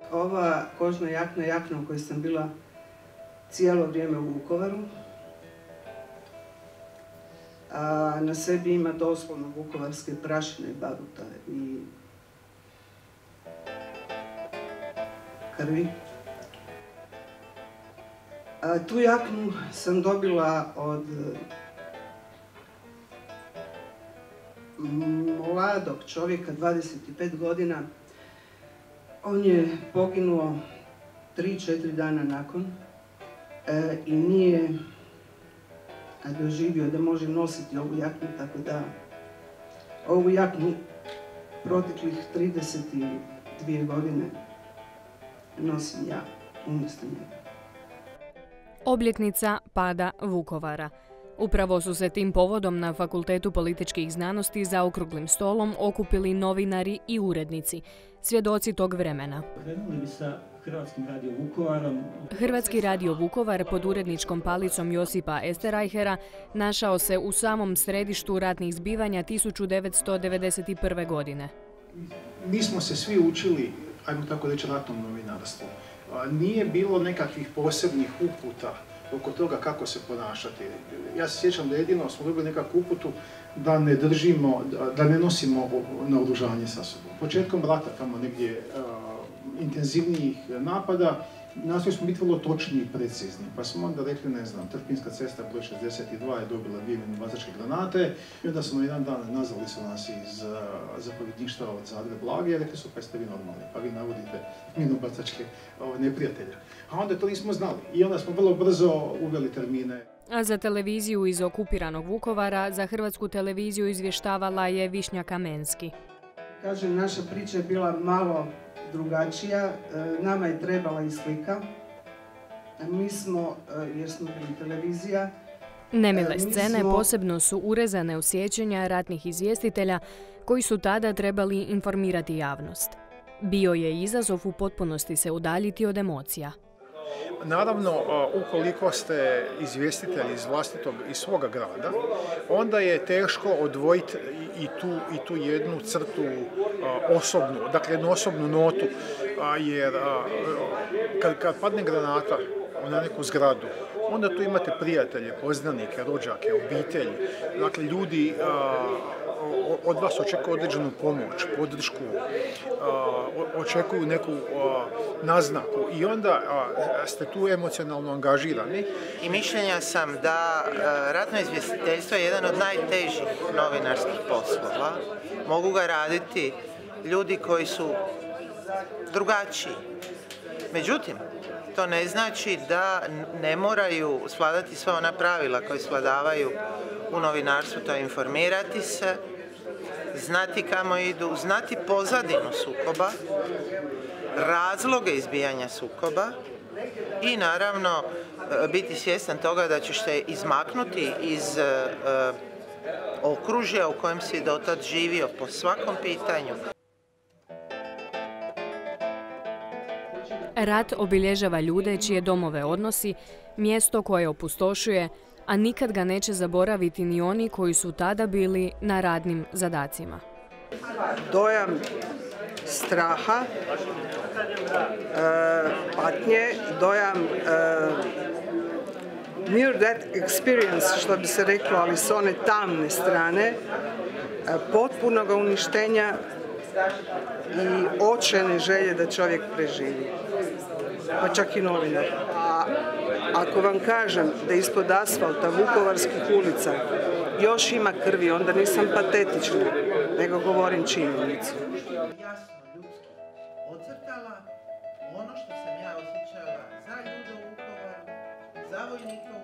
Ova kožna jakna u kojoj sam bila cijelo vrijeme u Vukovaru, a na sebi ima doslovno vukovarske prašine, baruta i krvi. Tu jaknu sam dobila od mladog čovjeka, 25 godina. On je poginuo 3-4 dana nakon i nije doživio da može nositi ovu jaknu, tako da ovu jaknu proteklih 32 godine nosim ja umjesto njega. Obljetnica pada Vukovara. Upravo su se tim povodom na Fakultetu političkih znanosti za okruglim stolom okupili novinari i urednici, svjedoci tog vremena. Krenuli bi sa Hrvatskim radio Vukovarom. Hrvatski radio Vukovar pod uredničkom palicom Josipa Esterajhera našao se u samom središtu ratnih zbivanja 1991. godine. Mi smo se svi učili, ajmo tako reći, ratnom novinarstvu. Nije bilo nekakvih posebnih uputa oko toga kako se ponašati. Ja se sjećam da jedino smo dobili nekakvu uputu da ne držimo, da ne nosimo naoružanje sa sobom. Početkom rata, tamo negdje intenzivnijih napada, nastojali smo biti vrlo točni i precizni, pa smo onda rekli, ne znam, Trpinjska cesta broj 62 je dobila 2 minobacačke granate i onda smo jedan dan nazvali su nas iz zapovjedništva od Zagreb Blage i rekli su, pa jeste vi normalni, pa vi navodite minobacačke neprijatelja. A onda to nismo znali i onda smo vrlo brzo uveli termine. A za televiziju iz okupiranog Vukovara, za Hrvatsku televiziju izvještavala je Višnja Kamenski. Kažem, naša priča je bila malo drugačija, nama je trebala i slika. Mi smo, jer smo bili televizija... Nemile scene posebno su urezane u sjećanja ratnih izvjestitelja koji su tada trebali informirati javnost. Bio je izazov u potpunosti se udaljiti od emocija. Naravno, ukoliko ste izvjestitelj iz svoga grada, onda je teško odvojiti i tu jednu crtu osobnu, dakle jednu osobnu notu, jer kad padne granata na neku zgradu, onda tu imate prijatelje, poznanike, rođake, obitelji, dakle ljudi od vas očekuju određenu pomoć, podršku, očekuju neku naznaku i onda ste tu emocionalno angažirani. I mišljenja sam da ratno izvjestiteljstvo je jedan od najtežih novinarskih poslova. Mogu ga raditi ljudi koji su drugačiji. Međutim, to ne znači da ne moraju svladati sva ona pravila koje svladavaju u novinarstvu, to je informirati se, znati kamo idu, znati pozadinu sukoba, razloge izbijanja sukoba i naravno biti svjestan toga da ćeš se izmaknuti iz okružja u kojem si dotad živio po svakom pitanju. Rat obilježava ljude čije domove odnosi, mjesto koje opustošuje, a nikad ga neće zaboraviti ni oni koji su tada bili na radnim zadacima. Dojam straha, patnje, dojam near death experience, što bi se reklo, ali s one tamne strane, potpunog uništenja i očajne želje da čovjek preživi, pa čak i novinar. A ako vam kažem da ispod asfalta vukovarskih ulica još ima krvi, onda nisam patetična, nego govorim činjenicu. Jasno ljudski ocrtala ono što sam ja osjećala za ljude u Vukovaru, za vojnike u